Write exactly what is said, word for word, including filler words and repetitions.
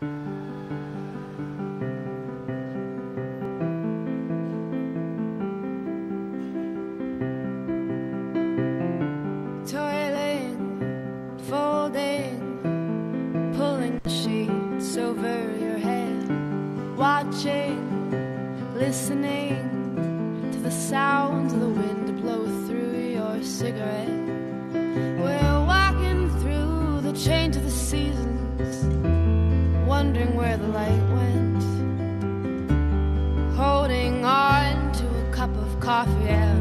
Toiling, folding, pulling sheets over your head, watching, listening to the sounds of the wind blow through your cigarette. We're walking through the change of the seasons, wondering where the light went, holding on to a cup of coffee.